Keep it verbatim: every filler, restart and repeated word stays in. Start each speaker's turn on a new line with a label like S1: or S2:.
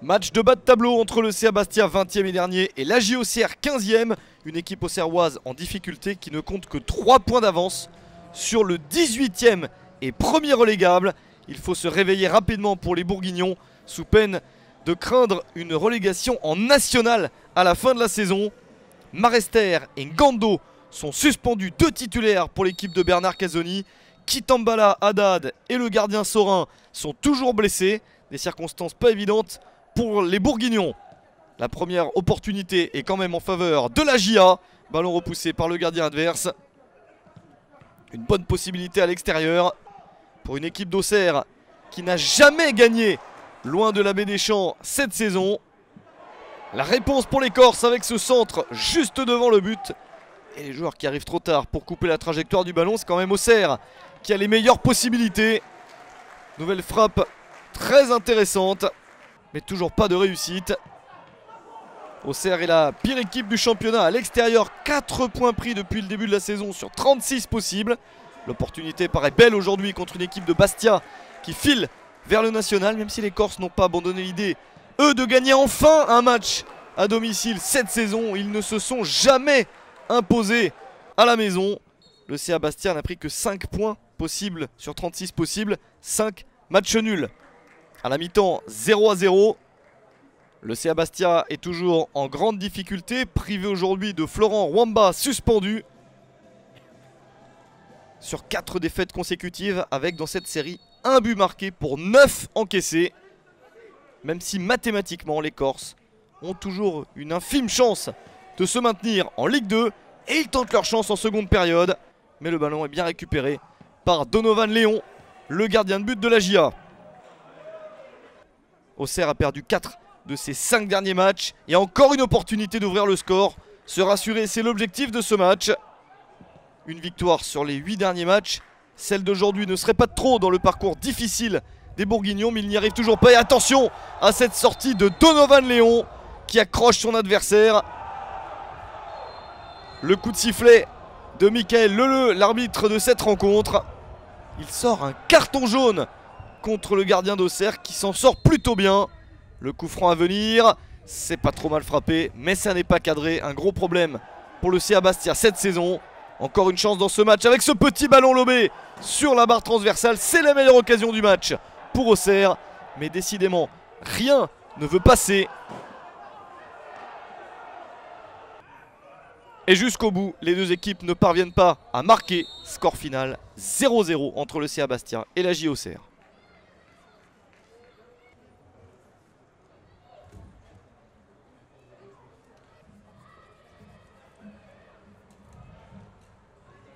S1: Match de bas de tableau entre le C A Bastia vingtième et dernier et la J O C R quinzième. Une équipe auxerroise en difficulté qui ne compte que trois points d'avance sur le dix-huitième et premier relégable. Il faut se réveiller rapidement pour les Bourguignons sous peine de craindre une relégation en national à la fin de la saison. Marester et Ngando sont suspendus, deux titulaires pour l'équipe de Bernard Casoni. Kitambala, Haddad et le gardien Sorin sont toujours blessés. Des circonstances pas évidentes pour les Bourguignons. La première opportunité est quand même en faveur de la J A. Ballon repoussé par le gardien adverse. Une bonne possibilité à l'extérieur pour une équipe d'Auxerre qui n'a jamais gagné loin de la baie des Champs cette saison. La réponse pour les Corses avec ce centre juste devant le but. Et les joueurs qui arrivent trop tard pour couper la trajectoire du ballon, c'est quand même Auxerre qui a les meilleures possibilités. Nouvelle frappe très intéressante, mais toujours pas de réussite. Auxerre est la pire équipe du championnat à l'extérieur, quatre points pris depuis le début de la saison sur trente-six possibles. L'opportunité paraît belle aujourd'hui contre une équipe de Bastia qui file vers le national, même si les Corses n'ont pas abandonné l'idée, eux, de gagner enfin un match à domicile cette saison. Ils ne se sont jamais imposés à la maison. Le C A Bastia n'a pris que cinq points possibles sur trente-six possibles, cinq matchs nuls. À la mi-temps, zéro à zéro. Le C A Bastia est toujours en grande difficulté, privé aujourd'hui de Florent Wamba, suspendu. Sur quatre défaites consécutives, avec dans cette série un but marqué pour neuf encaissés. Même si mathématiquement les Corses ont toujours une infime chance de se maintenir en Ligue deux. Et ils tentent leur chance en seconde période. Mais le ballon est bien récupéré par Donovan Léon, le gardien de but de la J A. Auxerre a perdu quatre de ses cinq derniers matchs. Il y a encore une opportunité d'ouvrir le score. Se rassurer, c'est l'objectif de ce match. Une victoire sur les huit derniers matchs. Celle d'aujourd'hui ne serait pas de trop dans le parcours difficile des Bourguignons, mais il n'y arrive toujours pas. Et attention à cette sortie de Donovan Léon qui accroche son adversaire. Le coup de sifflet de Michael Leleu, l'arbitre de cette rencontre. Il sort un carton jaune contre le gardien d'Auxerre qui s'en sort plutôt bien. Le coup franc à venir, c'est pas trop mal frappé, mais ça n'est pas cadré. Un gros problème pour le C A Bastia cette saison. Encore une chance dans ce match avec ce petit ballon lobé sur la barre transversale. C'est la meilleure occasion du match pour Auxerre. Mais décidément, rien ne veut passer. Et jusqu'au bout, les deux équipes ne parviennent pas à marquer. Score final zéro zéro entre le C A Bastia et la J O C R.